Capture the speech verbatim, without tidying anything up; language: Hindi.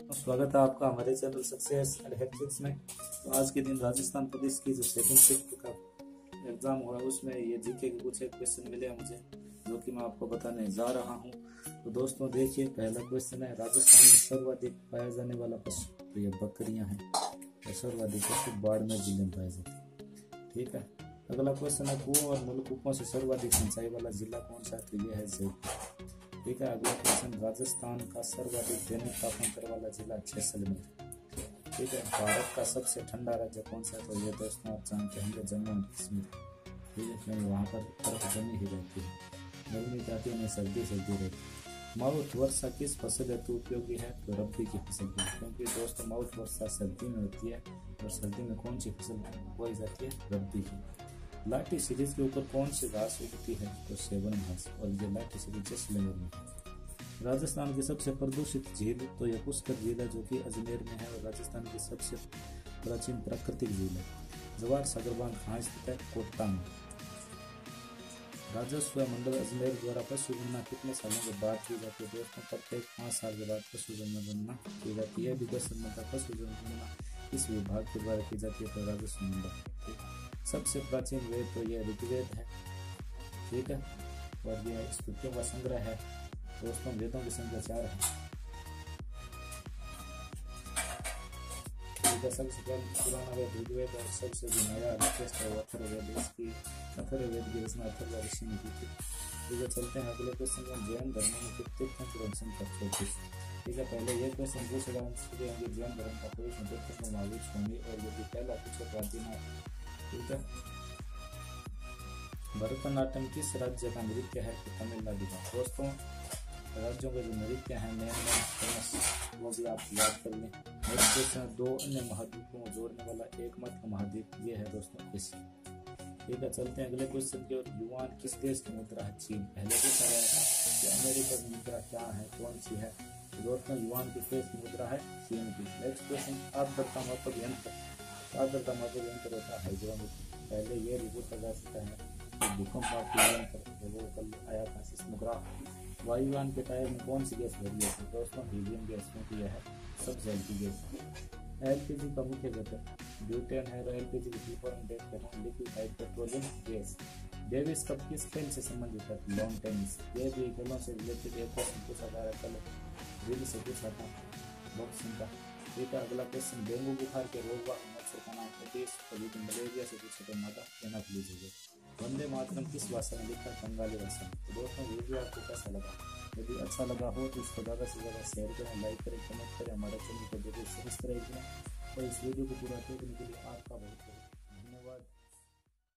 स्वागत है आपका हमारे चैनल सक्सेस एंड हैबिट्स में। तो आज के दिन राजस्थान पुलिस की जो सेकंड शिफ्ट का एग्जाम हुआ उसमें ये जीके के कुछ एक क्वेश्चन मिले मुझे, जो कि मैं आपको बताने जा रहा हूं। तो दोस्तों देखिए, पहला क्वेश्चन है, राजस्थान में सर्वाधिक पाया जाने वाला पशु, तो ये बकरियां हैं। सर्वाधिक पशु बाड़मेर जिले में पाए जाते हैं। ठीक है। अगला क्वेश्चन है, कुओं और नलकूपों से सर्वाधिक सिंचाई वाला जिला कौन सा है, तो ये है जयपुर। ठीक है। अगला क्वेश्चन, राजस्थान का सर्वाधिक दैनिक तापमान वाला जिला जैसलमेर। ठीक है। भारत का सबसे ठंडा राज्य कौन सा है, तो ये दोस्तों आप जानते होंगे जम्मू एंड कश्मीर। ठीक है, क्योंकि वहाँ पर बर्फ जमी ही रहती है, गर्मी जाती है नहीं, सर्दी सर्दी रहती है। माउथ वर्षा किस फसल हेतु उपयोगी है, तो रब्बी की फसल की, क्योंकि दोस्तों माउथ वर्षा सर्दी में होती है और सर्दी में कौन सी फसल बोई जाती है, रब्बी की। लाठी सीरीज के ऊपर कौन सी घास उगती है, तो सेवन घास, और ये लाठी सीरीज जैसलमेर में। राजस्थान की सबसे प्रदूषित झील, तो यह पुष्कर झील है, जो कि अजमेर में है, और राजस्थान की सबसे प्राचीन प्राकृतिक झील है। जवाहर सागर बांध कहाँ स्थित है, कोटा में। राजस्व मंडल अजमेर द्वारा पशु गणना कितने सालों के बाद की जाती है, दोस्तों प्रत्येक पाँच साल के बाद पशु गणना की जाती है। विदेश संबंध पशु गणना इस विभाग के द्वारा की जाती है, तो राजस्व मंडल। सबसे प्राचीन वेद, तो यह ऋग्वेद है। ठीक है। और यह स्तुतियों का संग्रह है। दोस्तों वेदों की संख्या चार है। ठीक है। सबसे पुराना वेद ऋग्वेद और सबसे जो नया लेटेस्ट है वो अथर्ववेद। इसकी अथर्ववेद की रचना अथर्व ऋषि ने की थी। ठीक है। चलते हैं अगले क्वेश्चन में, जैन धर्म में कितने तीर्थंकर संख्या चौबीस। ठीक है। पहले ये क्वेश्चन पूछेगा जैन धर्म का पुरुष तीर्थंकर महावीर स्वामी, और यदि पहला पूछे प्राचीन। ठीक है। भरतनाट्यम किस राज्य का नृत्य है, तो तमिलनाडु का। दोस्तों राज्यों के जो नृत्य है मेन मेन फेमस, वो भी आप याद कर लें। नेक्स्ट क्वेश्चन, दो अन्य महाद्वीपों को जोड़ने वाला एकमात्र महाद्वीप, ये है दोस्तों एशिया। ठीक है। चलते हैं अगले क्वेश्चन की ओर। युआन किस देश की मुद्रा है, चीन। पहले पूछा गया था कि अमेरिका की मुद्रा क्या है, कौन सी है, तो दोस्तों युआन किस देश की मुद्रा है, चीन की। नेक्स्ट क्वेश्चन, आर्द्रता मापक यंत्र। आर्द्रता मापक यंत्र होता है हाइग्रोमीटर। पहले ये भी पूछा जा सकता है कि भूकंप मापक यंत्र वो कल आया था, सिस्मोग्राफ। वायुयान के टायर में कौन सी गैस भरी है, तो दोस्तों हीलियम गैस, क्योंकि यह है सबसे हल्की गैस। एलपीजी का मुख्य घटक ब्यूटेन है, और एलपीजी की liquefied petroleum gas. Davis Cup किस खेल से संबंधित है, लॉन टेनिस। ये भी खेलों से रिलेटेड एक क्वेश्चन पूछा जा रहा है, कल रील से पूछा था बॉक्सिंग का। ठीक है। अगला क्वेश्चन, डेंगू बुखार के रोगवाहक मच्छर का नाम है, कभी तो मलेरिया से पूछे तो माता एनाफिलीज हो गई। वंदे मातरम किस भाषा में लिखा है, बंगाली भाषा में। तो दोस्तों वीडियो आपको कैसा लगा, यदि अच्छा लगा हो तो इसको ज़्यादा से ज़्यादा शेयर करें, लाइक करें, कमेंट करें, हमारे चैनल को जरूर सब्सक्राइब करें, और इस वीडियो को पूरा देखने के लिए आपका बहुत बहुत